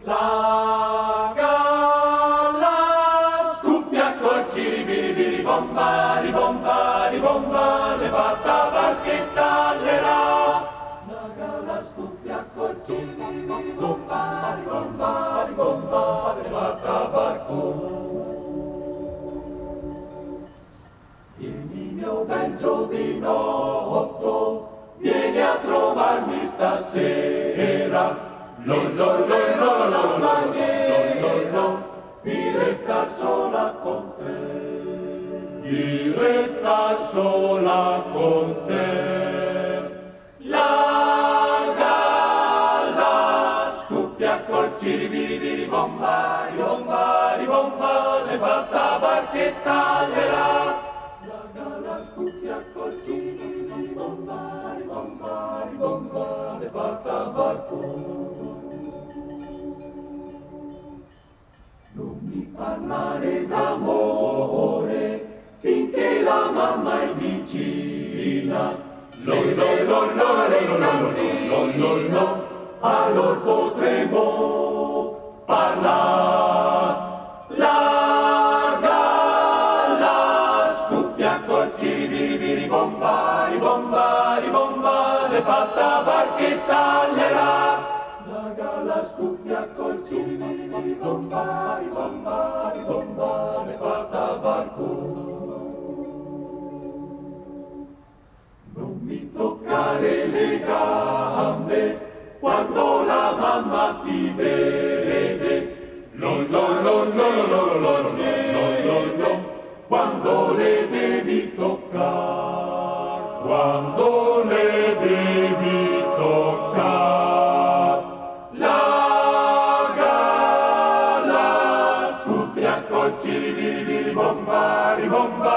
La galla scuffia col ciribiribiri bomba, ribomba, ribomba, le fatta barchetta all'era. La galla scuffia col ciribiribiri bomba, ribomba, ribomba, le fatta barco. Vieni mio bel giovinotto, vieni a trovarmi stasera. Lo, lo, lo, lo, lo, lo, lo, lo, di restar sola con te, di restar sola con te. La galla scuffia col ciribiribiri bomba, ribomba, ribomba, le fatta barchetta all'era. La galla scuffia col ciribiribiri bomba, ribomba, ribomba, le fatta barco. Non mi parlare d'amore finché la mamma è vicina. No, no, no, no, no, no, allora potremo parlare. La galla scuffia col ciribiribiri bomba, ribomba, ribomba, le fatta barchetta all'era. La galla scuffia col ciribiribiri bomba, ribomba, ribomba, le fatta barco. Non mi toccare le gambe quando la mamma ti vede. No, no, no, no, no, no, no, no, no, quando le devi toccare, quando le devi toccare. La galla scuffia col ciribiribiri bomba, ribomba,